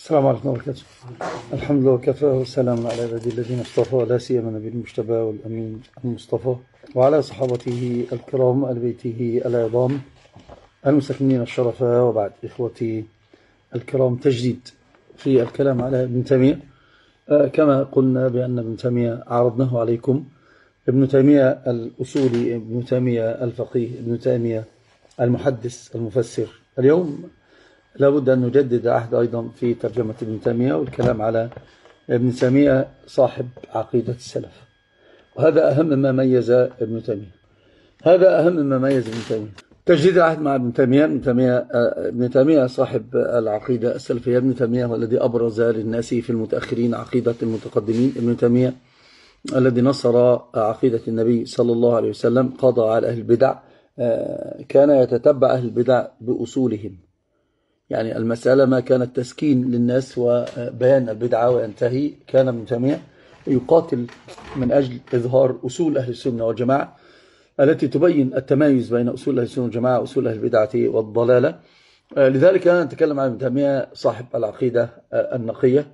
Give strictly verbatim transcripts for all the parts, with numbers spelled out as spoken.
السلام عليكم ورحمة الله وبركاته. الحمد لله وكفى والسلام على عباده الذين اصطفى، لا سيما النبي المجتبى والأمين المصطفى، وعلى صحابته الكرام آل بيته العظام المستكملين الشرفاء، وبعد. إخوتي الكرام، تجديد في الكلام على ابن تيمية. كما قلنا بأن ابن تيمية عرضناه عليكم، ابن تيمية الأصولي، ابن تيمية الفقيه، ابن تيمية المحدث المفسر. اليوم لابد أن نجدد عهد أيضا في ترجمة ابن تيمية والكلام على ابن تيمية صاحب عقيدة السلف، وهذا أهم ما ميز ابن تيمية هذا أهم ما ميز ابن تيمية تجديد العهد مع ابن تيمية. ابن تيمية ابن تيمية صاحب العقيدة السلفية. ابن تيمية هو الذي أبرز للناس في المتأخرين عقيدة المتقدمين. ابن تيمية الذي نصر عقيدة النبي صلى الله عليه وسلم، قضى على أهل البدع، كان يتتبع أهل البدع بأصولهم. يعني المسألة ما كانت تسكين للناس وبيان البدعة وينتهي، كان ابن تيمية يقاتل من أجل إظهار أصول أهل السنة والجماعة التي تبين التمايز بين أصول أهل السنة والجماعة وأصول أهل البدعة والضلالة. لذلك أنا نتكلم عن ابن تيمية صاحب العقيدة النقية،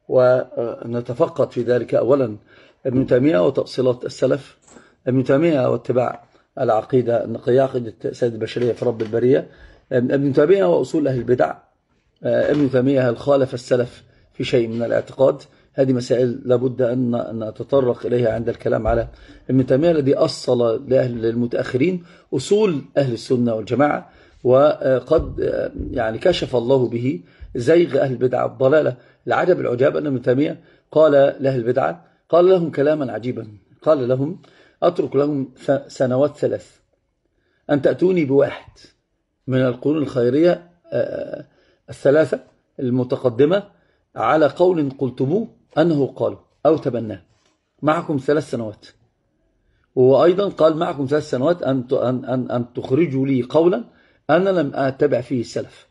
ونتفقد في ذلك أولا ابن تيمية وتأصيلات السلف، ابن تيمية واتباع العقيدة النقية، عقيدة سيد البشرية في رب البرية، ابن تيمية وأصول أهل البدع، ابن تيمية هل خالف السلف في شيء من الاعتقاد. هذه مسائل لابد أن نتطرق إليها عند الكلام على ابن تيمية الذي أصل لأهل المتأخرين أصول أهل السنة والجماعة، وقد يعني كشف الله به زيغ أهل البدع الضلالة. العجب العجاب أن ابن تيمية قال لأهل البدع، قال لهم كلاما عجيبا، قال لهم: أترك لهم سنوات ثلاث أن تأتوني بواحد من القرون الخيرية الثلاثة المتقدمة على قول قلتموه أنه قالوا أو تبناه، معكم ثلاث سنوات. وأيضا قال: معكم ثلاث سنوات أن أن أن تخرجوا لي قولا أنا لم أتبع فيه السلف.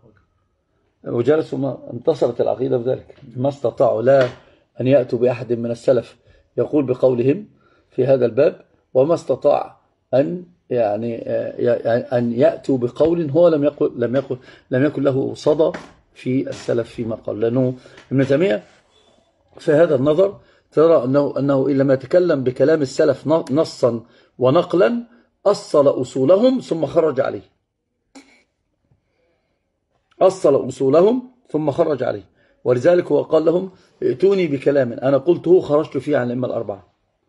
وجلسوا، ما انتصرت العقيدة بذلك، ما استطاعوا لا أن يأتوا بأحد من السلف يقول بقولهم في هذا الباب، وما استطاع أن يعني أن يأتوا بقول هو لم يقل لم يقل لم يكن له صدى في السلف فيما قال. لأنه ابن تيمية في هذا النظر ترى أنه أنه إن لم يتكلم بكلام السلف نصا ونقلا أصل أصولهم ثم خرج عليه أصل أصولهم ثم خرج عليه ولذلك هو قال لهم: ائتوني بكلام أنا قلته خرجت فيه عن الأئمة الأربعة.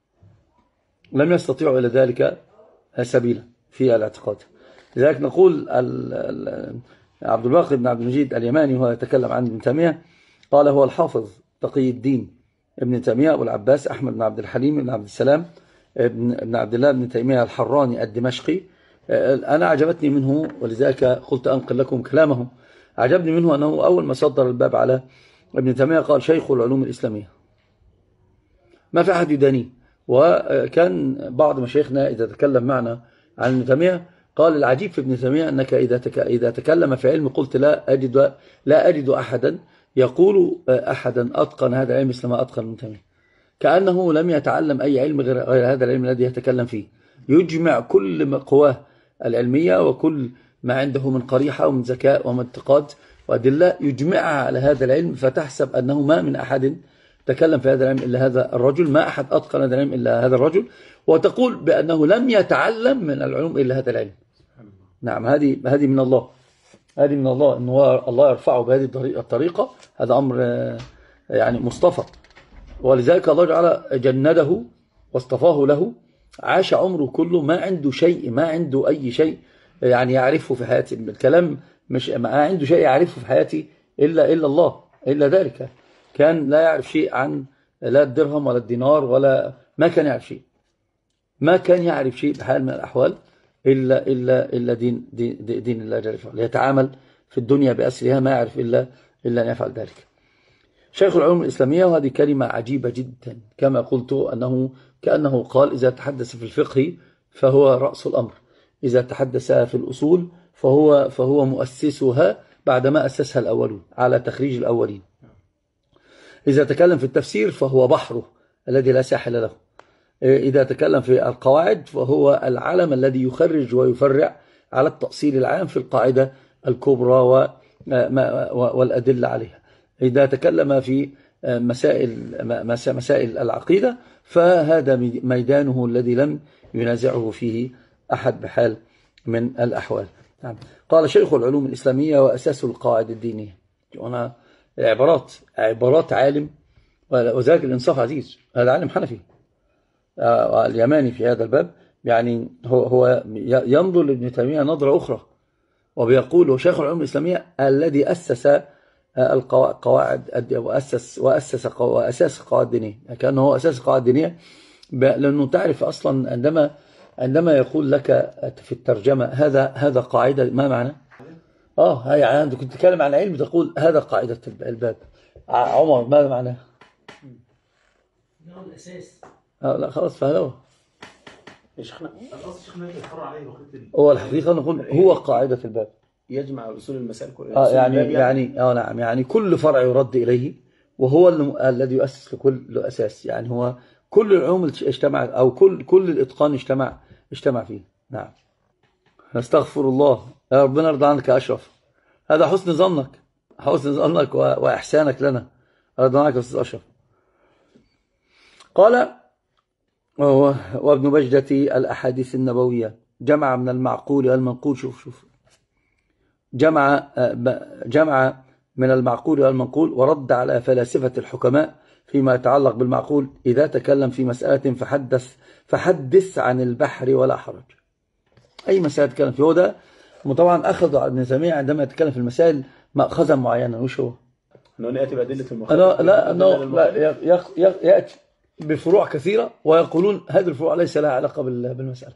لم يستطيعوا إلى ذلك سبيلا في الاعتقاد. لذلك نقول عبد الباقي بن عبد المجيد اليماني وهو يتكلم عن ابن تيمية قال: هو الحافظ تقي الدين ابن تيمية أبو العباس أحمد بن عبد الحليم بن عبد السلام ابن عبد الله بن تيمية الحراني الدمشقي. أنا عجبتني منه ولذلك قلت أنقل لكم كلامه. عجبني منه أنه أول ما صدر الباب على ابن تيمية قال: شيخ العلوم الإسلامية، ما في أحد يدانيه. وكان بعض مشايخنا إذا تكلم معنا عن ابن تيمية قال: العجيب في ابن تيمية أنك إذا إذا تكلم في علم قلت لا أجد لا أجد أحدا يقول أحدا أتقن هذا العلم مثل ما أتقن ابن تيمية، كأنه لم يتعلم أي علم غير هذا العلم الذي يتكلم فيه، يجمع كل قواه العلمية وكل ما عنده من قريحة ومن ذكاء ومن اعتقاد وأدلة يجمعها على هذا العلم، فتحسب أنه ما من أحد تكلم في هذا العلم إلا هذا الرجل، ما أحد أتقن هذا العلم إلا هذا الرجل، وتقول بأنه لم يتعلم من العلوم إلا هذا العلم. نعم، هذه هذه من الله، هذه من الله، إن الله يرفعه بهذه الطريقة. هذا أمر يعني مصطفى، ولذلك الله تعالى جنده واصطفاه له. عاش عمره كله ما عنده شيء، ما عنده أي شيء يعني يعرفه في حياتي. الكلام مش ما عنده شيء يعرفه في حياتي إلا إلا الله، إلا ذلك. كان لا يعرف شيء عن لا الدرهم ولا الدينار، ولا ما كان يعرف شيء ما كان يعرف شيء بحال من الأحوال إلا إلا إلا دين دين, دين الله جل وعلا. يتعامل في الدنيا بأسرها، ما يعرف إلا إلا أن يفعل ذلك. شيخ العلوم الإسلامية، وهذه كلمة عجيبة جدا. كما قلت أنه كأنه قال: إذا تحدث في الفقه فهو رأس الأمر، إذا تحدث في الأصول فهو فهو مؤسسها بعدما أسسها الأولون على تخريج الأولين. إذا تكلم في التفسير فهو بحره الذي لا ساحل له. إذا تكلم في القواعد فهو العلم الذي يخرج ويفرع على التأصيل العام في القاعدة الكبرى والأدلة عليها. إذا تكلم في مسائل مسائل العقيدة فهذا ميدانه الذي لم ينازعه فيه أحد بحال من الأحوال. نعم. قال شيخ العلوم الإسلامية وأساس القواعد الدينية. هنا عبارات عبارات عالم، وذلك الإنصاف عزيز، هذا عالم حنفي اليماني في هذا الباب، يعني هو هو ينظر لابن تيمية نظرة أخرى، وبيقول هو شيخ العلوم الإسلامية الذي أسس القواعد وأسس وأسس وأساس القواعد الدينية، كأنه هو أساس القواعد الدينية، لأنه تعرف أصلا عندما عندما يقول لك في الترجمة هذا هذا قاعدة، ما معنى؟ آه هي يعني أنت كنت تتكلم عن علم تقول هذا قاعدة الباب. عمر ماذا معناه؟ هو الأساس. آه لا خلاص فهلوه. يا شيخنا الأصل شيخنا يتفرع عليه وقت هو الحقيقة نقول هو قاعدة الباب، يجمع أصول المسائل كلها. آه يعني يعني آه نعم يعني كل فرع يرد إليه، وهو الذي يؤسس لكل أساس، يعني هو كل العلوم اجتمع أو كل كل الإتقان اجتمع اجتمع فيه. نعم. نستغفر الله، يا ربنا يرضى عنك يا أشرف، هذا حسن ظنك حسن ظنك وإحسانك لنا، رضى عنك يا أستاذ أشرف. قال وابن بجدة الأحاديث النبوية جمع من المعقول والمنقول، شوف شوف جمع جمع من المعقول والمنقول، ورد على فلاسفة الحكماء فيما يتعلق بالمعقول. إذا تكلم في مسألة فحدث فحدث عن البحر ولا حرج. أي مسألة تكلم فيه، هو ده طبعا أخذ ابن تيمية عندما يتكلم في المسائل مأخذا معينا. وش هو؟ أنه يأتي بأدلة المخالفة. لا لا لا يأتي بفروع كثيرة ويقولون هذه الفروع ليس لها علاقة بالمسألة.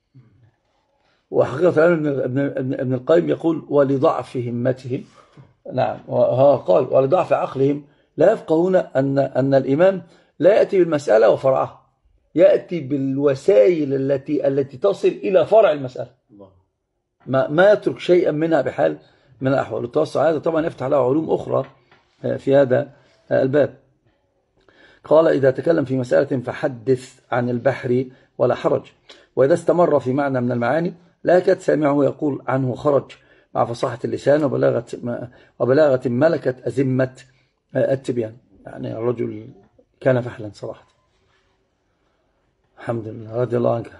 وحقيقة ابن ابن ابن القيم يقول ولضعف همتهم، نعم وها قال ولضعف عقلهم لا يفقهون أن أن الإمام لا يأتي بالمسألة وفرعها، يأتي بالوسائل التي التي تصل إلى فرع المسألة، ما ما يترك شيئا منها بحال من الأحوال. التوسع هذا طبعا يفتح له علوم أخرى في هذا الباب. قال إذا تكلم في مسألة فحدث عن البحر ولا حرج. وإذا استمر في معنى من المعاني لا يكاد سامعه يقول عنه خرج، مع فصاحة اللسان وبلاغة وبلاغة ملكة أزمة التبيان. يعني الرجل كان فحلا صراحة. الحمد لله، رضي الله عنك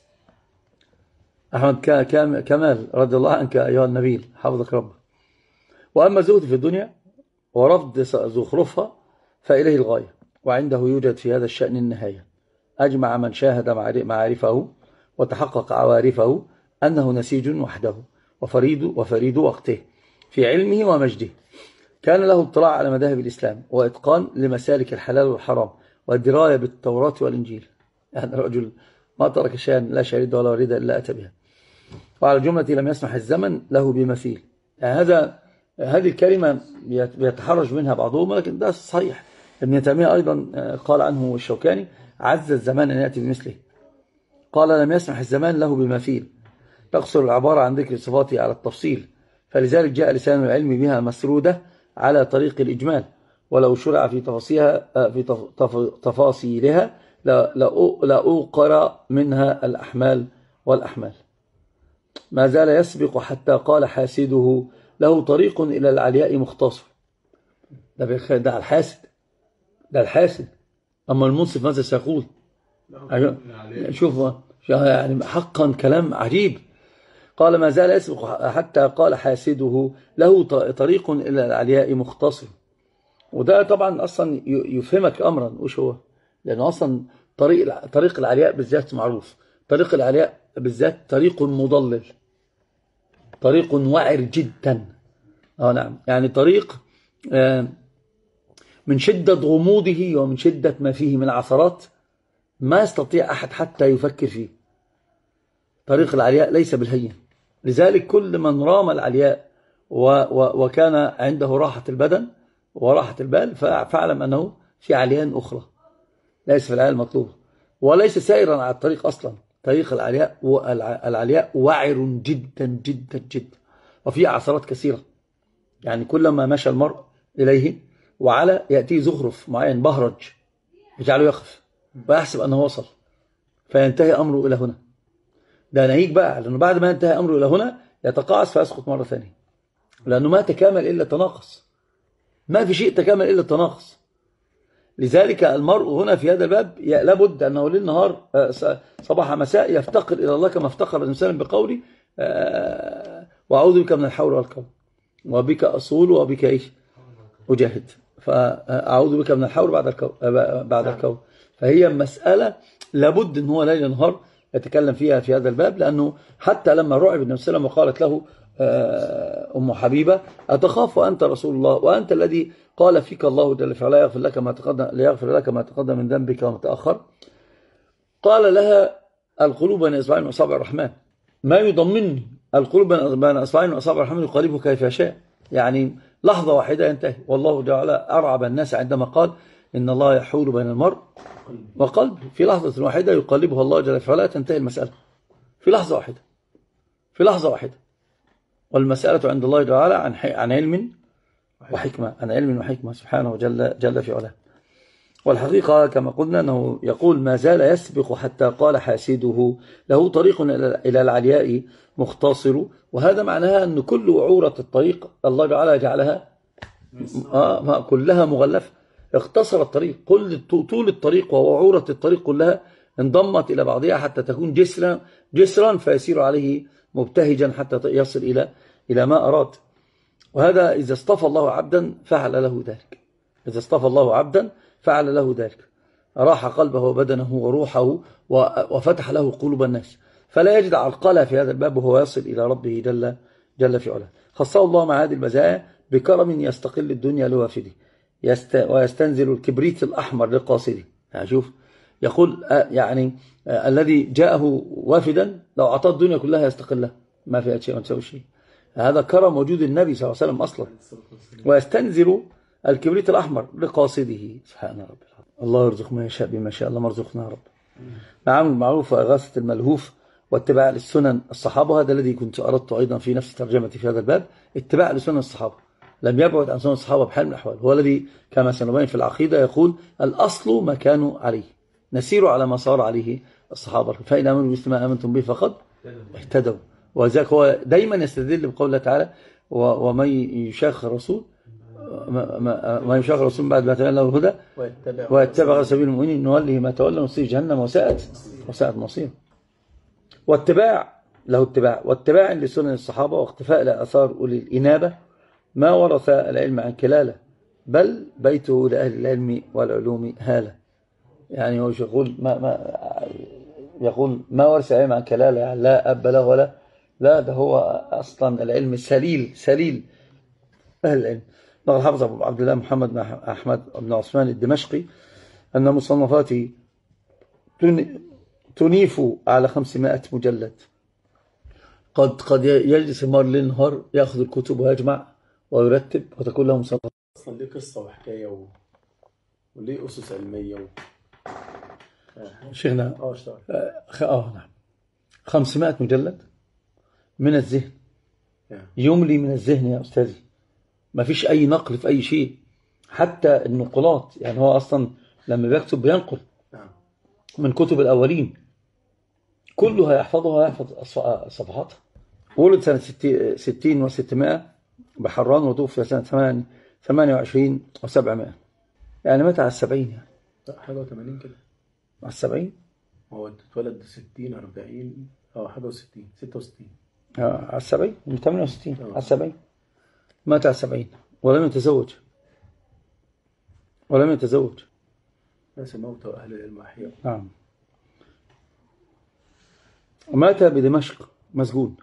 أحمد كمال، رضي الله عنك أيها النبيل، حفظك رب. وأما الزهد في الدنيا ورفض زخرفها فإليه الغاية، وعنده يوجد في هذا الشأن النهاية. أجمع من شاهد معارفه وتحقق عوارفه أنه نسيج وحده وفريد وفريد وقته في علمه ومجده. كان له اطلاع على مذاهب الإسلام وإتقان لمسالك الحلال والحرام والدراية بالتوراة والإنجيل. يعني رجل ما ترك شيئا لا شريد ولا وريد إلا أتى بها. وعلى الجملة لم يسمح الزمن له بمثيل. يعني هذا هذه الكلمة يتحرج منها بعضهم، لكن ده صحيح. ابن تيمية أيضا قال عنه الشوكاني عز الزمان أن يأتي بمثله. قال لم يسمح الزمان له بمثيل، تقصر العبارة عن ذكر صفاته على التفصيل، فلذلك جاء لسان العلم بها مسرودة على طريق الإجمال، ولو شرع في تفاصيلها في تفاصيلها لأوقر منها الأحمال والأحمال. ما زال يسبق حتى قال حاسده له طريق إلى العلياء مختصر. ده ده الحاسد، ده الحاسد. أما المنصف ماذا سيقول؟ شوف يعني حقا كلام عجيب. قال ما زال يسبق حتى قال حاسده له طريق إلى العلياء مختصر. وده طبعا أصلا يفهمك أمرا وش هو، لأنه أصلا طريق طريق العلياء بالذات معروف. طريق العلياء بالذات طريق مضلل، طريق وعر جدا. آه نعم، يعني طريق آه من شدة غموضه ومن شدة ما فيه من عثرات ما يستطيع أحد حتى يفكر فيه. طريق العلياء ليس بالهين. لذلك كل من رام العلياء وكان عنده راحة البدن وراحة البال فاعلم أنه في عليان أخرى ليس في العلياء المطلوبة، وليس سائرا على الطريق أصلا. طريق العلياء العلياء وعر جدا جدا جدا وفيه عثرات كثيرة. يعني كلما مشى المرء إليه وعلى يأتيه زخرف معين بهرج يجعله يقف ويحسب أنه وصل، فينتهي أمره إلى هنا. ده ناهيك بقى، لأنه بعد ما ينتهي أمره إلى هنا يتقاعس فيسقط مرة ثانية، لأنه ما تكامل إلا تناقص. ما في شيء تكامل إلا التناقص. لذلك المرء هنا في هذا الباب لابد أنه ليل نهار صباح مساء يفتقر إلى الله كما افتقر الإنسان بقولي وأعوذ بك من الحول والقول وبك أصول وبك إيش أجاهد. فأعوذ بك من الحول بعد الكون بعد الكون. فهي مسألة لابد أن هو ليل نهار يتكلم فيها في هذا الباب، لأنه حتى لما رعب النبي صلى الله عليه وسلم وقالت له أم حبيبة أتخاف وأنت رسول الله وأنت الذي قال فيك الله جل وعلا يغفر لك ما تقدم ليغفر لك ما تقدم من ذنبك وما تأخر، قال لها القلوب بين إصبعين وأصابع الرحمن، ما يضمنني القلوب بين إصبعين وأصابع الرحمن يقلبه كيف يشاء، يعني لحظة واحدة ينتهي. والله جل وعلا أرعب الناس عندما قال إن الله يحول بين المرء وقلبه، في لحظة واحدة يقلبها الله جل وعلا تنتهي المسألة في لحظة واحدة في لحظة واحدة. والمسألة عند الله جل وعلا عن عن علم وحكمة عن علم وحكمة سبحانه جل جل في علاه. والحقيقة كما قلنا أنه يقول ما زال يسبق حتى قال حاسده له طريق إلى العلياء مختصر، وهذا معناها أن كل وعورة الطريق الله تعالى جعلها آه كلها مغلفة، اختصر الطريق، كل طول الطريق ووعورة الطريق كلها انضمت إلى بعضها حتى تكون جسرا جسرا فيسير عليه مبتهجا حتى يصل إلى إلى ما أراد. وهذا إذا اصطفى الله عبدا فعل له ذلك، إذا اصطفى الله عبدا فعل له ذلك، راح قلبه وبدنه وروحه وفتح له قلوب الناس، فلا يجد عرقلة في هذا الباب وهو يصل إلى ربه جل جل في علاه. خصه الله مع هذه المزايا بكرم يستقل الدنيا لوافده ويستنزل الكبريت الأحمر لقاصده. يعني شوف يقول يعني الذي جاءه وافدا لو أعطاه الدنيا كلها يستقلها ما فيها شيء وتسوي شيء. هذا كرم وجود النبي صلى الله عليه وسلم أصلا. ويستنزل الكبريت الأحمر لقاصده سبحان رب العظيم. الله يرزق ما يشاء بما شاء الله مرزقنا رب. نعم المعروف وإغاثة الملهوف واتباع للسنن الصحابة، هذا الذي كنت أردت أيضا في نفس ترجمتي في هذا الباب، اتباع لسنن الصحابة، لم يبعد عن سنن الصحابة بحال من الأحوال، هو الذي كما سنبين في العقيدة يقول الأصل ما كانوا عليه نسير على ما صار عليه الصحابة، فإن آمنوا مثل ما آمنتم به فقد اهتدوا. وذلك هو دايما يستدل بقول الله تعالى ومن يشاق الرسول ما يشاق الرسول بعد ما تبين له الهدى ويتبع سبيل المؤمنين نوله ما تولى ونصير جهنم وساءت وساءت مصير. واتباع له اتباع واتباع لسنن الصحابة واختفاء لآثار أولي الإنابة ما ورث العلم عن كلالة بل بيته لأهل العلم والعلوم هالة. يعني هو يقول ما ما يقول ما ورث العلم عن كلالة، يعني لا أب له ولا لا، ده هو أصلا العلم سليل سليل أهل العلم. نقل حافظ أبو عبد الله محمد بن أحمد بن عثمان الدمشقي أن مصنفاته تنيف على خمسمائة مجلد. قد قد يجلس المرء ليل نهار يأخذ الكتب ويجمع ويرتب وتكون له مصنفات. أصلا ليه قصة وحكاية و... وليه أسس علمية و... شيخنا اه اشتغل اه نعم خمسمائة مجلد من الذهن يملي من الذهن يا أستاذي، ما فيش أي نقل في أي شيء، حتى النقلات. يعني هو أصلا لما بيكتب بينقل من كتب الأولين كلها يحفظها يحفظ صفحاتها. ولد سنة ستين وستمائة بحران وتوفي سنة ثمانية وعشرين وسبعمائة، يعني متى على السبعين، يعني حاجة وثمانين كده على السبعين. هو اتولد ستين أربعين أو حاجة وستين ستة وستين آه على السبعين من ثمانية وستين على السبعين مات على السبعين ولم يتزوج ولم يتزوج ناس موتى وأهل العلم أحياء. نعم. ومات بدمشق مسجون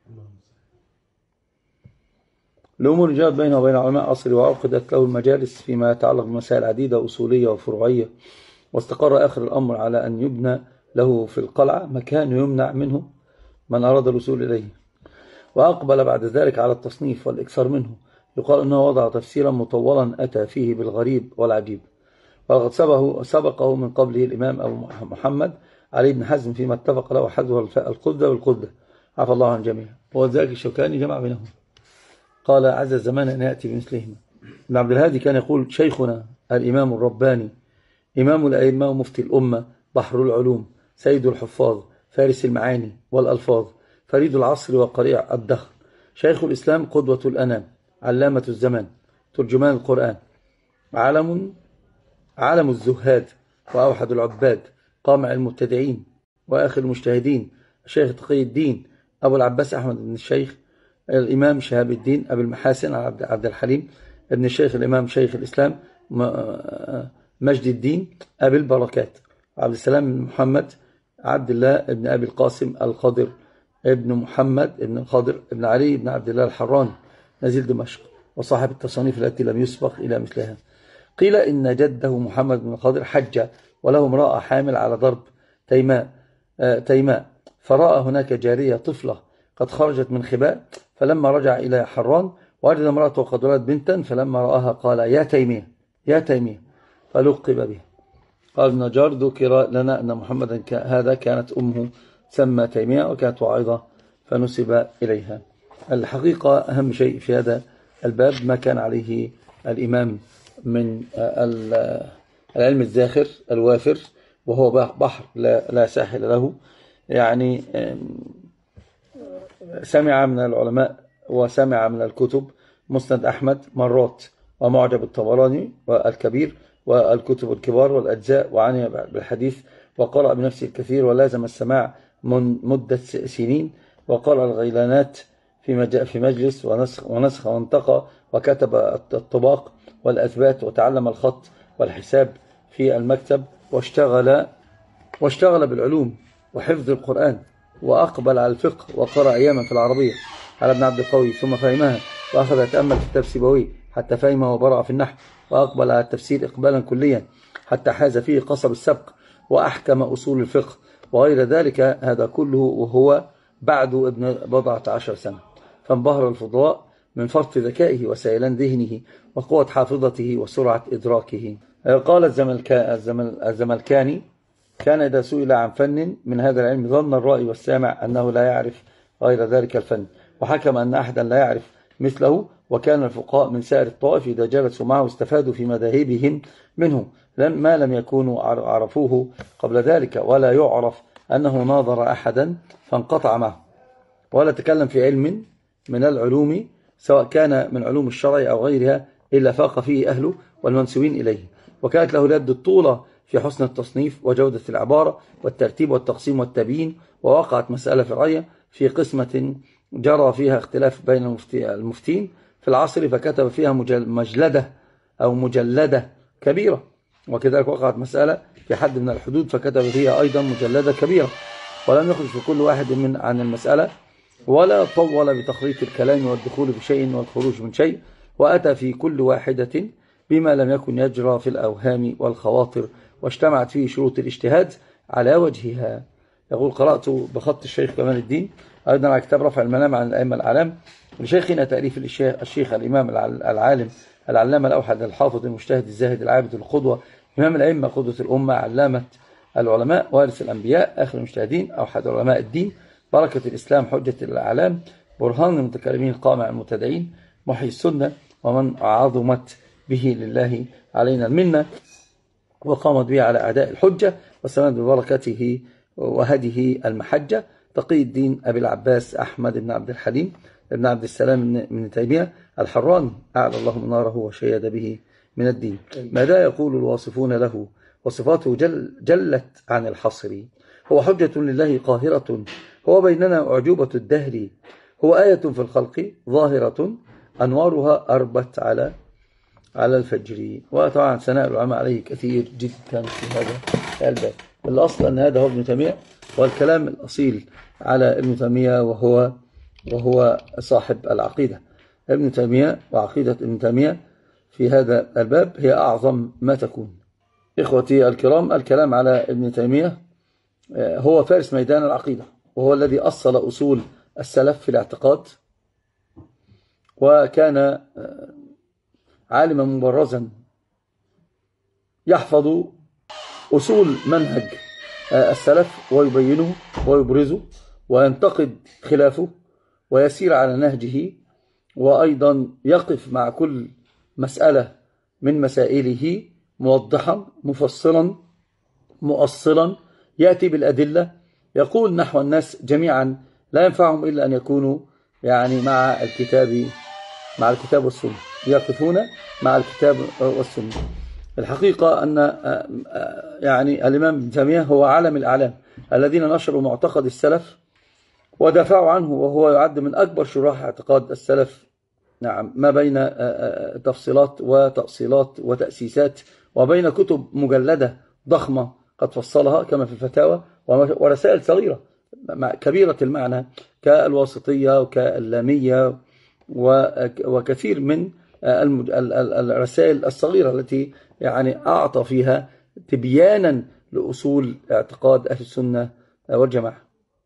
لأمور جاءت بينه وبين علماء عصره، وعقدت له المجالس فيما يتعلق بمسائل عديدة أصولية وفروعية، واستقر آخر الأمر على أن يبنى له في القلعة مكان يمنع منه من أراد الوصول إليه، وأقبل بعد ذلك على التصنيف والإكثار منه. يقال أنه وضع تفسيرا مطولا أتى فيه بالغريب والعجيب، وقد سبقه, سبقه من قبله الإمام أبو محمد علي بن حزم فيما اتفق له حذف القدة والقدة عفى الله عن جميع. وذلك الشوكاني جمع بينهم قال عز الزمان أن يأتي بمثلهما. ابن عبد الهادي كان يقول شيخنا الإمام الرباني إمام الأئمة ومفتي الأمة بحر العلوم سيد الحفاظ فارس المعاني والألفاظ فريد العصر وقريع الدهر شيخ الإسلام قدوة الأنام علامة الزمان ترجمان القرآن، علم علم الزهاد وأوحد العباد، قامع المبتدعين وآخر المجتهدين، الشيخ تقي الدين أبو العباس أحمد بن الشيخ الإمام شهاب الدين أبو المحاسن عبد الحليم ابن الشيخ الإمام شيخ الإسلام مجد الدين أبي البركات، عبد السلام بن محمد عبد الله ابن أبي القاسم الخضر ابن محمد ابن الخضر ابن علي ابن عبد الله الحراني نزيل دمشق، وصاحب التصانيف التي لم يسبق إلى مثلها. قيل إن جده محمد بن الخضر حج وله امرأة حامل على ضرب تيماء تيماء فرأى هناك جارية طفلة قد خرجت من خباء، فلما رجع إلى حران وجد امرأته قد ولدت بنتا، فلما رآها قال يا تيمية يا تيمية فلقب به. قال ابن نجار ذكر لنا أن محمدا هذا كانت أمه تسمى تيمية وكانت واعظة فنسب إليها. الحقيقة أهم شيء في هذا الباب ما كان عليه الإمام من العلم الزاخر الوافر، وهو بحر لا ساحل له. يعني سمع من العلماء وسمع من الكتب مسند أحمد مرات، ومعجب الطبراني والكبير والكتب الكبار والأجزاء، وعني بالحديث، وقرأ بنفسه الكثير ولازم السماع من مدة سنين، وقرأ الغيلانات في في مجلس ونسخ ونسخ وانتقى، وكتب الطباق والأثبات، وتعلم الخط والحساب في المكتب، واشتغل واشتغل بالعلوم وحفظ القرآن، وأقبل على الفقه، وقرأ أياما في العربية على ابن عبد القوي ثم فهمها، وأخذ يتأمل في كتاب سيبويه حتى فهمه وبرع في النحو، وأقبل على التفسير إقبالا كليا حتى حاز فيه قصب السبق، وأحكم أصول الفقه وغير ذلك. هذا كله وهو بعد ابن بضعة عشر سنة، فانبهر الفضلاء من فرط ذكائه وسيلان ذهنه وقوة حافظته وسرعة إدراكه. قال الزملكاني كان إذا سئل عن فن من هذا العلم ظن الرائي والسامع أنه لا يعرف غير ذلك الفن، وحكم أن أحدا لا يعرف مثله. وكان الفقهاء من سائر الطائف إذا جلسوا معه استفادوا في مذاهبهم منه ما لم يكونوا عرفوه قبل ذلك، ولا يعرف أنه ناظر أحدا فانقطع معه ولا تكلم في علم من العلوم سواء كان من علوم الشرع أو غيرها إلا فاق فيه أهله والمنسوين إليه. وكانت له اليد الطولة في حسن التصنيف وجودة العبارة والترتيب والتقسيم والتبيين. ووقعت مسألة فرعية في قسمة جرى فيها اختلاف بين المفتين في العصر، فكتب فيها مجلدة أو مجلدة كبيرة. وكذلك وقعت مسألة في حد من الحدود فكتب فيها أيضا مجلدة كبيرة، ولم يخرج في كل واحد من عن المسألة، ولا طول بتخريط الكلام والدخول بشيء والخروج من شيء، وأتى في كل واحدة بما لم يكن يجرى في الأوهام والخواطر، واجتمعت فيه شروط الاجتهاد على وجهها. يقول قرأت بخط الشيخ كمال الدين أيضا على كتاب رفع المنام عن الأئمة الأعلام لشيخنا تأليف الشيخ الإمام العالم العلامة الأوحد الحافظ المجتهد الزاهد العابد القدوة إمام الأئمة قدوة الأمة علامة العلماء وارث الأنبياء آخر المجتهدين أوحد علماء الدين بركة الإسلام حجة الأعلام برهان المتكلمين قامع المتدعين محيي السنة ومن عظمت به لله علينا المنة وقامت به على أعداء الحجة وسمد ببركته وهديه المحجة تقي الدين أبي العباس أحمد بن عبد الحليم ابن عبد السلام بن تيمية الحراني أعلى الله مناره وشيد به من الدين. ماذا يقول الواصفون له وصفاته جل جلت عن الحصر. هو حجة لله قاهرة، هو بيننا أعجوبة الدهر، هو آية في الخلق ظاهرة أنوارها أربت على على الفجر. وطبعا ثناء العلماء عليه كثير جدا في هذا الباب. الأصل أن هذا هو ابن تيمية، والكلام الأصيل على ابن تيمية وهو وهو صاحب العقيدة. ابن تيمية وعقيدة ابن تيمية في هذا الباب هي أعظم ما تكون. إخوتي الكرام، الكلام على ابن تيمية هو فارس ميدان العقيدة، وهو الذي أصل أصول السلف في الاعتقاد، وكان عالما مبرزا يحفظ أصول منهج السلف ويبينه ويبرزه وينتقد خلافه ويسير على نهجه، وأيضا يقف مع كل مسألة من مسائله موضحا مفصلا مؤصلا، يأتي بالأدلة، يقول نحو الناس جميعا لا ينفعهم إلا أن يكونوا يعني مع الكتاب مع الكتاب والسنة. يقفون مع الكتاب والسنة. الحقيقة أن يعني الإمام ابن تيمية هو علم الأعلام الذين نشروا معتقد السلف ودافعوا عنه، وهو يعد من أكبر شراح اعتقاد السلف. نعم، ما بين تفصيلات وتأصيلات وتأسيسات، وبين كتب مجلدة ضخمة قد فصلها كما في الفتاوى، ورسائل صغيرة كبيرة المعنى كالواسطية وكاللامية وكثير من الرسائل الصغيرة التي يعني أعطى فيها تبيانا لأصول اعتقاد أهل السنة والجماعة.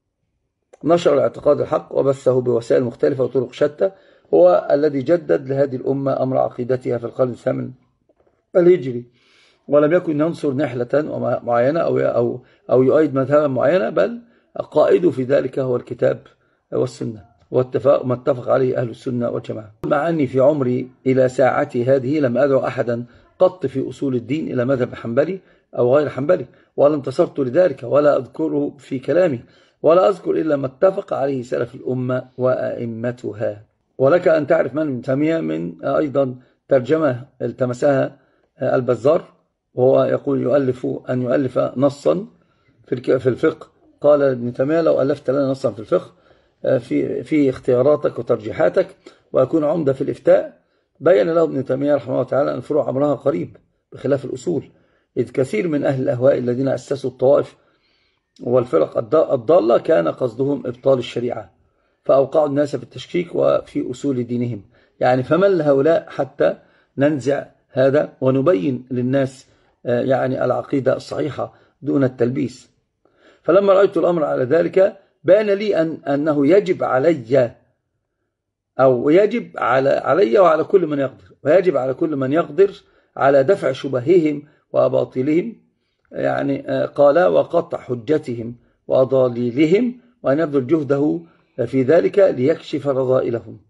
نشر الاعتقاد الحق وبثه بوسائل مختلفة وطرق شتى، هو الذي جدد لهذه الأمة أمر عقيدتها في القرن الثامن الهجري، ولم يكن ينصر نحلة معينة أو أو أو يؤيد مذهبا معينة، بل قائده في ذلك هو الكتاب والسنة واتفاق ما اتفق عليه أهل السنة والجماعة. مع أني في عمري إلى ساعتي هذه لم أدعو أحدا قط في أصول الدين إلى مذهب حنبلي أو غير حنبلي، ولا انتصرت لذلك ولا أذكره في كلامي، ولا أذكر إلا ما اتفق عليه سلف الأمة وأئمتها. ولك أن تعرف من ابن تيمية من أيضا ترجمة التمسها البزار، وهو يقول يؤلف أن يؤلف نصا في الفقه. قال ابن تيمية لو ألفت لنا نصا في الفقه في في اختياراتك وترجيحاتك وأكون عمدة في الإفتاء. بين له ابن تيمية رحمه الله تعالى أن الفروع أمرها قريب بخلاف الأصول، إذ كثير من أهل الأهواء الذين أسسوا الطوائف والفرق الضالة كان قصدهم إبطال الشريعة، فأوقعوا الناس في التشكيك وفي أصول دينهم. يعني فمن لهؤلاء حتى ننزع هذا ونبين للناس يعني العقيدة الصحيحة دون التلبيس. فلما رأيت الأمر على ذلك بان لي أن أنه يجب علي أو يجب على علي وعلى كل من يقدر، ويجب على كل من يقدر على دفع شبههم وأباطيلهم، يعني قال وقطع حجتهم وأضاليلهم، وأن يبذل جهده في ذلك ليكشف رذائلهم.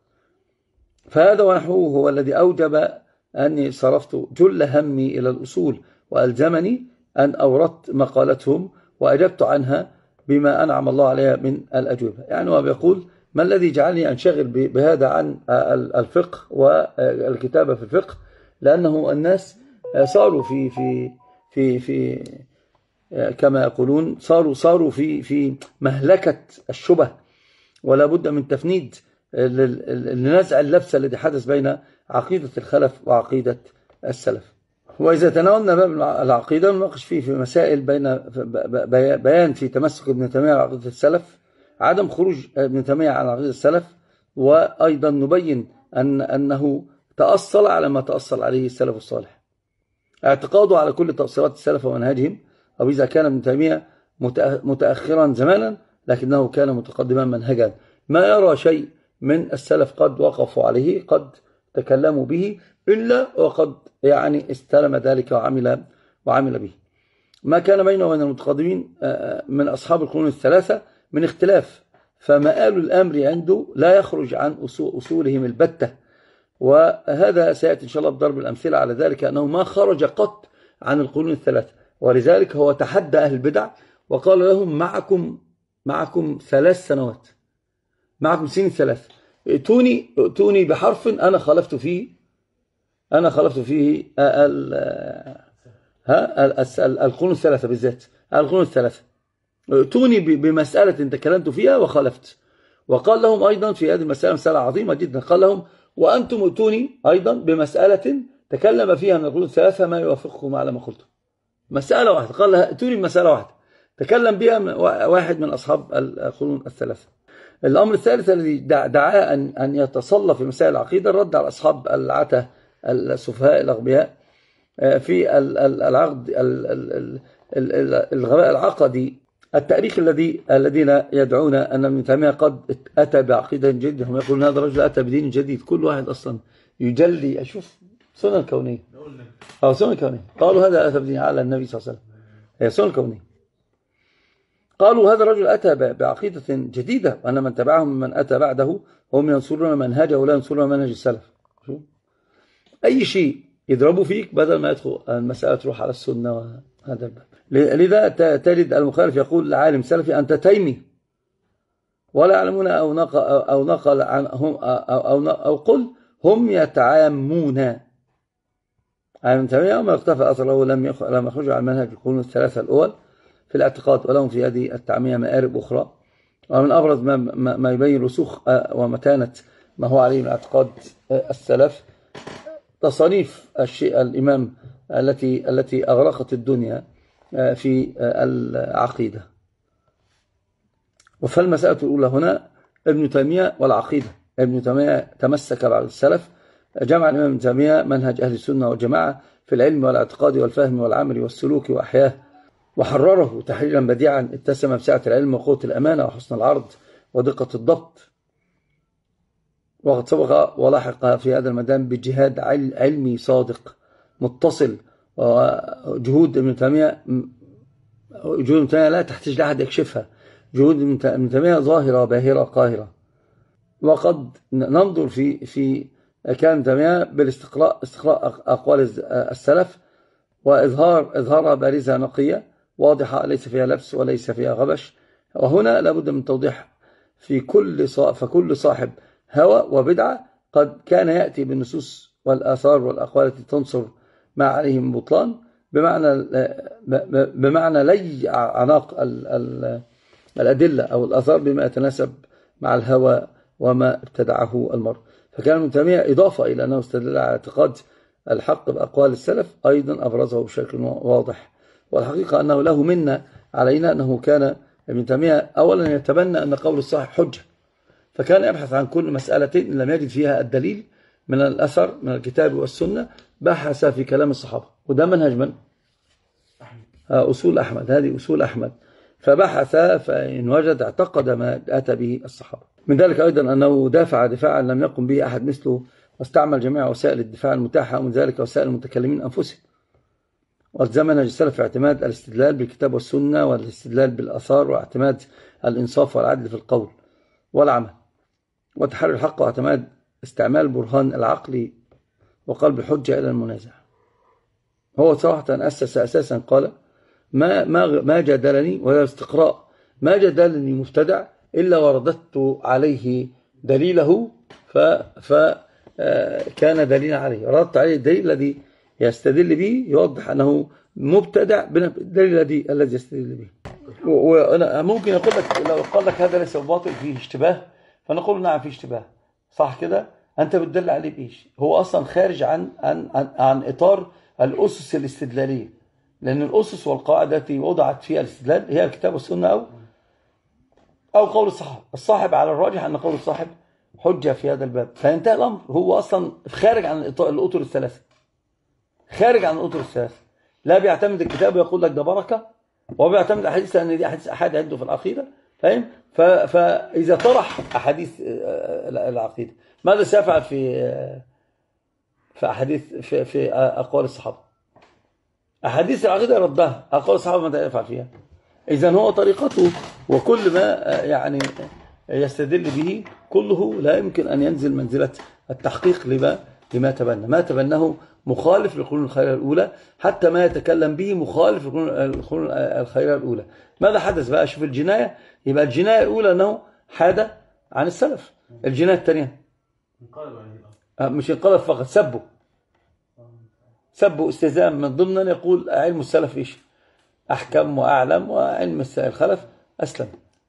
فهذا ونحوه هو الذي أوجب أني صرفت جل همي إلى الأصول، وألزمني أن أوردت مقالتهم وأجبت عنها بما أنعم الله عليها من الأجوبة. يعني هو بيقول ما الذي جعلني أنشغل بهذا عن الفقه والكتابة في الفقه؟ لأنه الناس صاروا في في في في كما يقولون صاروا صاروا في في مهلكة الشبه، ولا بد من تفنيد لنزع اللبس الذي حدث بين عقيدة الخلف وعقيدة السلف. وإذا تناولنا باب العقيدة نناقش فيه في مسائل بين بيان في تمسك ابن تيمية على عقيدة السلف، عدم خروج ابن تيمية عن عقيدة السلف، وأيضا نبين أن أنه تأصل على ما تأصل عليه السلف الصالح، اعتقاده على كل تأصيلات السلف ومنهجهم، أو إذا كان ابن تيمية متأخرا زمانا لكنه كان متقدما منهجا، ما يرى شيء من السلف قد وقفوا عليه قد تكلموا به إلا وقد يعني استلم ذلك وعمل وعمل به. ما كان بينه وبين المتقدمين من أصحاب القرون الثلاثة من اختلاف، فمآل الأمر عنده لا يخرج عن أصولهم البتة، وهذا سيأتي إن شاء الله بضرب الأمثلة على ذلك، أنه ما خرج قط عن القرون الثلاثة. ولذلك هو تحدى أهل البدع وقال لهم معكم معكم ثلاث سنوات، معكم سنين ثلاث، ائتوني ائتوني بحرف أنا خالفت فيه أنا خالفت فيه القرون الثلاثة بالذات، القرون الثلاثة ائتوني بمسألة تكلمت فيها وخالفت. وقال لهم أيضا في هذه المسألة مسألة عظيمة جدا، قال لهم وأنتم ائتوني أيضا بمسألة تكلم فيها من القرون الثلاثة ما يوافقكم على ما قلتم. مسألة واحدة قال لها ائتوني بمسألة واحدة تكلم بها واحد من أصحاب القرون الثلاثة. الأمر الثالث الذي دعاه أن أن يتصلى في مسائل العقيدة الرد على أصحاب العته السفهاء الأغبياء في العقد الغباء العقدي التاريخ الذي الذين يدعون أن ابن تيمية قد أتى بعقيدة جديدة. هم يقولون هذا الرجل أتى بدين جديد. كل واحد أصلا يجلي أشوف سنة الكونية أو سنة الكونية، قالوا هذا أتى بدين على النبي صلى الله عليه وسلم، هي سنة الكونية. قالوا هذا الرجل أتى بعقيدة جديدة وأن من تبعهم من أتى بعده هم ينصرون منهجه ولا ينصرون منهج السلف. أي شيء يضربوا فيك بدل ما يدخل المسألة تروح على السنة وهذا الباب. لذا تجد المخالف يقول لعالم سلفي أنت تيمي ولا يعلمون أو نقل أو نقل عنهم أو أو أو قل هم يتعامون. عن ابن تيمية وما اختفى أثره لم لم يخرجوا عن منهج القرون الثلاثة الأول في الاعتقاد، ولهم في هذه التعمية مآرب أخرى. ومن أبرز ما, ما يبين رسوخ ومتانة ما هو عليه من اعتقاد السلف تصانيف الشيء الإمام التي التي أغرقت الدنيا في العقيدة. فالمسألة الأولى هنا ابن تيمية والعقيدة. ابن تيمية تمسك بعد السلف، جمع الإمام ابن تيمية منهج أهل السنة والجماعة في العلم والاعتقاد والفهم والعمل والسلوك وأحياه، وحرره تحريرا بديعا اتسم بسعة العلم وقوة الأمانة وحسن العرض ودقة الضبط. وقد سبق ولاحق في هذا الميدان بجهاد علمي صادق متصل. وجهود ابن تيمية جهود ابن تيمية لا تحتاج لأحد يكشفها، جهود ابن تيمية ظاهرة باهرة قاهرة. وقد ننظر في في كان ابن تيمية بالاستقراء استقراء أقوال السلف وإظهار إظهارها بارزة نقية واضحة ليس فيها لبس وليس فيها غبش. وهنا لابد من توضيح في كل فكل صاحب هوى وبدعة قد كان يأتي بالنصوص والآثار والأقوال التي تنصر ما عليه من بطلان، بمعنى بمعنى لي عناق الأدلة أو الآثار بما يتناسب مع الهوى وما ابتدعه المرء. فكان ابن تيمية إضافة إلى أنه استدل على اعتقاد الحق بأقوال السلف أيضا أبرزه بشكل واضح. والحقيقة أنه له منا علينا أنه كان ابن تيمية أولا يتبنى أن قول الصاحب حجة، فكان يبحث عن كل مسألة إن لم يجد فيها الدليل من الأثر من الكتاب والسنة بحث في كلام الصحابة. وده منهج من؟ أصول أحمد. هذه أصول أحمد. فبحث فإن وجد اعتقد ما أتى به الصحابة. من ذلك أيضا أنه دافع دفاعا لم يقم به أحد مثله، واستعمل جميع وسائل الدفاع المتاحة، ومن ذلك وسائل المتكلمين أنفسهم. والتزم منهج السلف في اعتماد الاستدلال بالكتاب والسنة والاستدلال بالآثار، واعتماد الإنصاف والعدل في القول والعمل، وتحري الحق، واعتماد استعمال برهان العقل وقلب الحجة إلى المنازع. هو صراحة أسس أساسا قال ما ما ما جادلني ولا استقراء ما جادلني مبتدع إلا ورددت عليه دليله فكان دليلا عليه، رددت عليه الدليل الذي يستدل به يوضح أنه مبتدع بالدليل الذي الذي يستدل به. وأنا ممكن أقول لك لو قال لك هذا ليس باطل فيه اشتباه فنقول نعم فيه اشتباه، صح كده؟ أنت بتدل عليه بإيش؟ هو أصلا خارج عن عن عن, عن إطار الأسس الاستدلالية، لأن الأسس والقواعد التي وضعت فيها الاستدلال هي الكتاب والسنة أو أو قول الصحابة. الصاحب على الراجح أن قول الصاحب حجة في هذا الباب، فينتهي الأمر. هو أصلا خارج عن الأطر الثلاثة، خارج عن الأطر الثلاثة، لا بيعتمد الكتاب ويقول لك ده بركة، وبيعتمد أحاديث لأن دي أحاديث أحد عنده في العقيدة، فاهم؟ فإذا طرح أحاديث العقيدة ماذا سيفعل في في أحاديث في, في أقوال الصحابة؟ أحاديث العقيدة ردها، أقوال الصحابة ماذا يفعل فيها؟ إذن هو طريقته وكل ما يعني يستدل به كله لا يمكن أن ينزل منزلة التحقيق لما لما تبنى. ما تبناه مخالف للقرون الخيرية الأولى، حتى ما يتكلم به مخالف للقرون الخيرية الأولى. ماذا حدث بقى؟ شوف الجناية، يبقى الجناية الأولى أنه حاد عن السلف. الجناية الثانية مش انقلب فقط، سبوا سبوا استهزاء. من ضمن يقول علم السلف إيش؟ أحكم وأعلم، وعلم الخلف أسلم.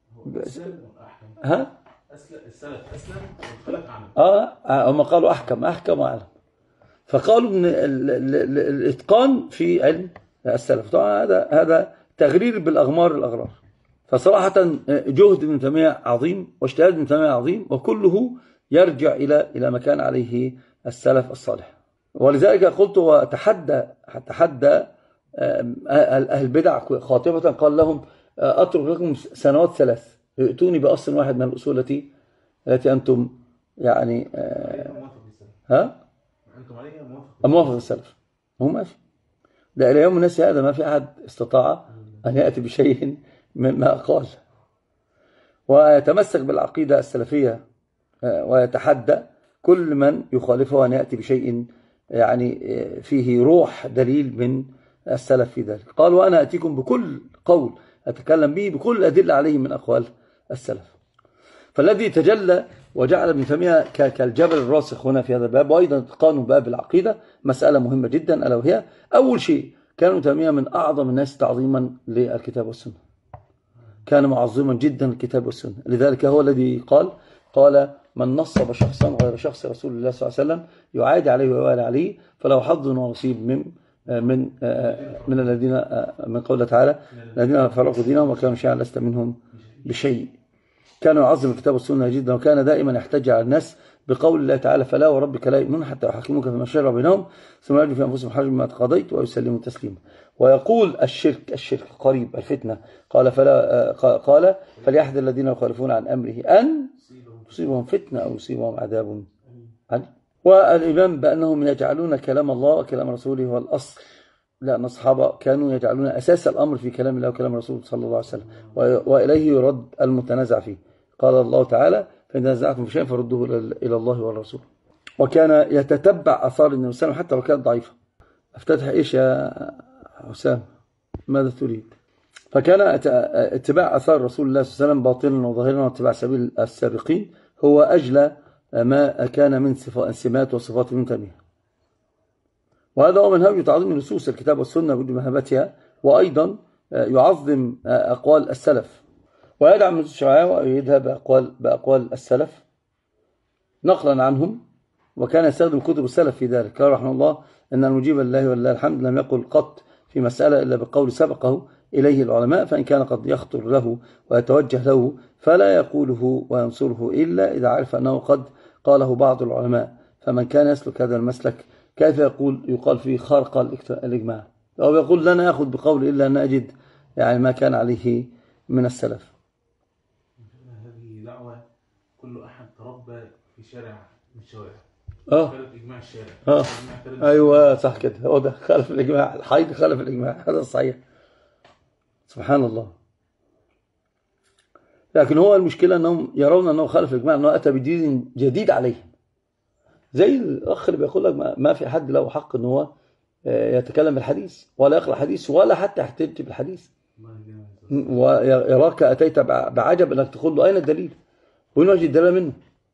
ها؟ السلف أسلم والخلف أعلم. آه هم قالوا أحكم أحكم وأعلم، فقالوا إن الإتقان في علم السلف. طبعا هذا هذا تغرير بالأغمار الأغرار. فصراحة جهد ابن تيمية عظيم واجتهاد ابن تيمية عظيم، وكله يرجع إلى إلى ما كان عليه السلف الصالح. ولذلك قلت وتحدى تحدى أهل البدع خاطبة، قال لهم أترك لكم سنوات ثلاث ائتوني بأصل واحد من الأصول التي التي أنتم يعني ها أنتم عليها موافق السلف. هو ما في، ده إلى يوم الناس هذا ما في أحد استطاع أن يأتي بشيء مما قال، ويتمسك بالعقيدة السلفية ويتحدى كل من يخالفه أن يأتي بشيء يعني فيه روح دليل من السلف في ذلك. قال وأنا أتيكم بكل قول أتكلم به بكل أدلة عليه من أقوال السلف. فالذي تجلى وجعل ابن تيمية كالجبل الراسخ هنا في هذا الباب. وأيضا اتقانوا باب العقيدة مسألة مهمة جدا، ألا وهي أول شيء كان ابن تيمية من أعظم الناس تعظيما للكتاب والسنة، كان معظما جدا الكتاب والسنة. لذلك هو الذي قال قال من نصب شخصا غير شخص رسول الله صلى الله عليه وسلم يعادي عليه ويوالي عليه فله حظ ونصيب من من من الذين من قوله تعالى الذين فرقوا دينهم وكانوا شيعا لست منهم بشيء. كان يعظم الكتاب والسنة جدا، وكان دائما يحتج على الناس بقول الله تعالى فلا وربك لا يؤمنون حتى يحكموك فيما شجر بينهم ثم يجدوا في انفسهم حرجا مما قضيت ويسلموا تسليما. ويقول الشرك الشرك قريب الفتنة، قال فلا قال فليحذر الذين يخالفون عن امره ان تصيبهم فتنة او يصيبهم عذاب عليم. والإمام بأنهم يجعلون كلام الله وكلام رسوله هو الأصل، لأن الصحابة كانوا يجعلون أساس الأمر في كلام الله وكلام رسوله صلى الله عليه وسلم، وإليه يرد المتنازع فيه. قال الله تعالى فإن تنازعتم في شيء فردوه إلى الله والرسول. وكان يتتبع أثار النبي صلى الله عليه وسلم حتى لو كانت ضعيفة. افتتح إيش يا حسام؟ ماذا تريد؟ فكان اتباع أثار رسول الله صلى الله عليه وسلم باطنا وظاهرا واتباع سبيل السابقين هو أجلى ما كان من سمات وصفات ابن تيمية. وهذا هو منهج تعظيم نصوص الكتاب والسنة بمهابتها، وأيضا يعظم أقوال السلف ويدعم النصوص الشرعية ويؤيدها بأقوال, بأقوال السلف نقلا عنهم. وكان يستخدم كتب السلف في ذلك. قال رحمه الله أن المجيب لله ولله الحمد لم يقل قط في مسألة إلا بقول سبقه إليه العلماء، فإن كان قد يخطر له ويتوجه له فلا يقوله وينصره إلا إذا عرف أنه قد قاله بعض العلماء. فمن كان يسلك هذا المسلك كيف يقول يقال فيه خارق الإجماع، أو يقول لنا يأخذ بقول إلا أن أجد يعني ما كان عليه من السلف. هذه دعوة كل أحد تربى في شارع من الشوارع اه خالف إجماع الشارع. اه أيوة صح كده، هو ده خالف الإجماع، الحيض خالف الإجماع، هذا صحيح. سبحان الله. لكن هو المشكلة أنهم يرون أنه خالف الإجماع، أنه أتى بدين جديد عليهم، زي الأخ اللي بيقول لك ما في حد له حق أنه يتكلم بالحديث ولا يقرأ حديث ولا حتى يحتج بالحديث، ويراك أتيت بعجب أنك تقول له أين الدليل وين وجه الدليل منه.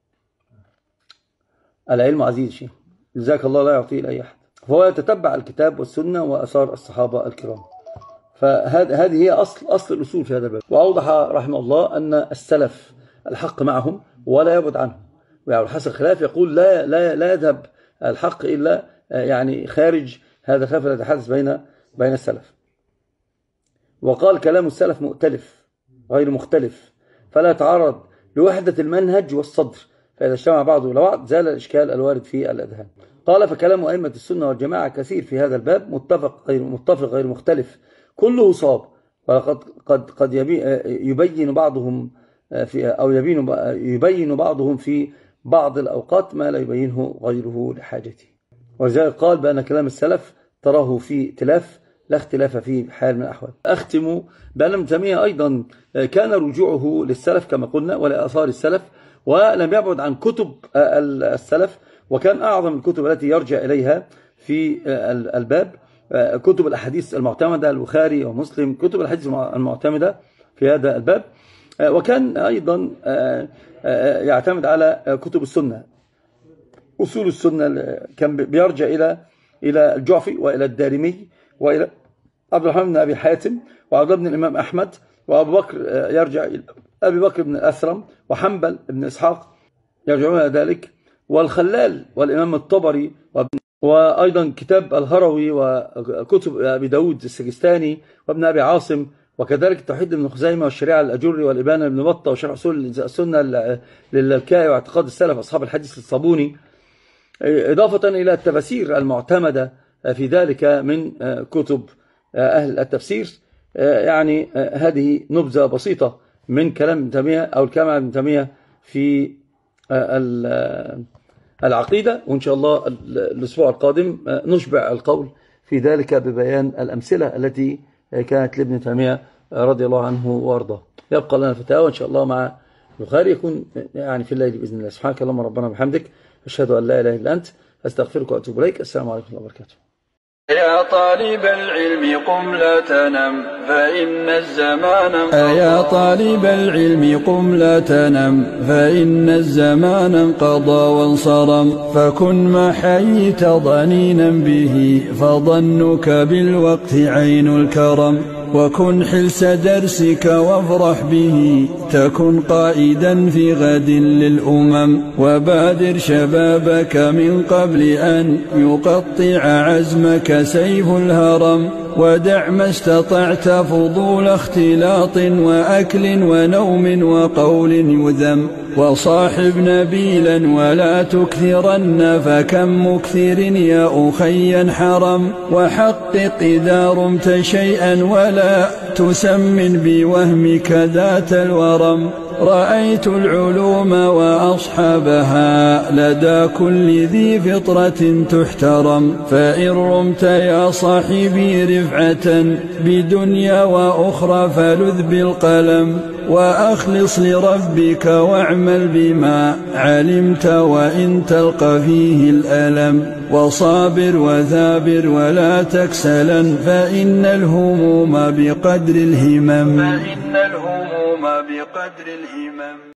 العلم عزيز شيء جزاك الله لا يعطيه لأي أحد. فهو يتتبع الكتاب والسنة وأثار الصحابة الكرام. فهذه هي أصل أصل الأصول في هذا الباب. وأوضح رحمه الله أن السلف الحق معهم ولا يبعد عنهم، وعلى حسب الخلاف يقول لا لا لا يذهب الحق إلا يعني خارج هذا الخلاف الذي حدث بين بين السلف. وقال كلام السلف مؤتلف غير مختلف فلا يتعارض لوحدة المنهج والصدر، فإذا اجتمع بعضه إلى بعض زال الإشكال الوارد في الأذهان. قال فكلام أئمة السنة والجماعة كثير في هذا الباب متفق غير متفق غير مختلف كله صاب، ولقد قد قد يبين بعضهم في أو يبين يبين بعضهم في بعض الأوقات ما لا يبينه غيره لحاجته. ولذلك قال بأن كلام السلف تراه في ائتلاف لا اختلاف فيه بحال من الأحوال. أختم بأن ابن تيمية أيضا كان رجوعه للسلف كما قلنا ولآثار السلف، ولم يبعد عن كتب السلف، وكان أعظم الكتب التي يرجع إليها في الباب كتب الأحاديث المعتمدة البخاري ومسلم، كتب الأحاديث المعتمدة في هذا الباب. وكان أيضا يعتمد على كتب السنة أصول السنة، كان بيرجع إلى إلى الجعفي وإلى الدارمي وإلى عبد الرحمن بن أبي حاتم وعبد الله بن الإمام أحمد وأبو بكر يرجع إلى أبي بكر بن الأثرم وحنبل بن إسحاق يرجعون إلى ذلك، والخلال والإمام الطبري، وأيضا كتاب الهروي وكتب أبي داود السجستاني وابن أبي عاصم، وكذلك التوحيد ابن خزيمة والشريعة الأجري والإبانة ابن بطة وشرح أصول السنة للكائي واعتقاد السلف أصحاب الحديث الصابوني، إضافة إلى التفاسير المعتمدة في ذلك من كتب أهل التفسير. يعني هذه نبذة بسيطة من كلام ابن تيمية أو الكلام عن ابن تيمية في العقيدة، وإن شاء الله الأسبوع القادم نشبع القول في ذلك ببيان الأمثلة التي كانت لابن تيمية رضي الله عنه وارضاه. يبقى لنا فتاوى إن شاء الله مع البخاري يكون يعني في الليل بإذن الله. سبحانك اللهم ربنا وبحمدك أشهد أن لا إله إلا أنت أستغفرك وأتوب إليك. السلام عليكم ورحمة الله وبركاته. يا طالب العلم قم لا تنم فإن الزمان يا طالب العلم قم لا تنم فإن الزمان انقضى وانصرم فكن ما حييت ضنينا به فظنك بالوقت عين الكرم وكن حلس درسك وافرح به تكن قائدا في غد للأمم وبادر شبابك من قبل أن يقطع عزمك سيف الهرم ودع ما استطعت فضول اختلاط وأكل ونوم وقول يذم وصاحب نبيلا ولا تكثرن فكم مكثر يا أخي حرم وحقق إذا رمت شيئا ولا تسمن بوهمك ذات الورم رأيت العلوم وأصحابها لدى كل ذي فطرة تحترم فإن رمت يا صاحبي رفعة بدنيا وأخرى فلذ بالقلم وأخلص لربك واعمل بما علمت وإن تلقى فيه الألم وصابر وثابر ولا تكسلا فإن الهموم بقدر الهمم فإن الهموم بقدر الهمم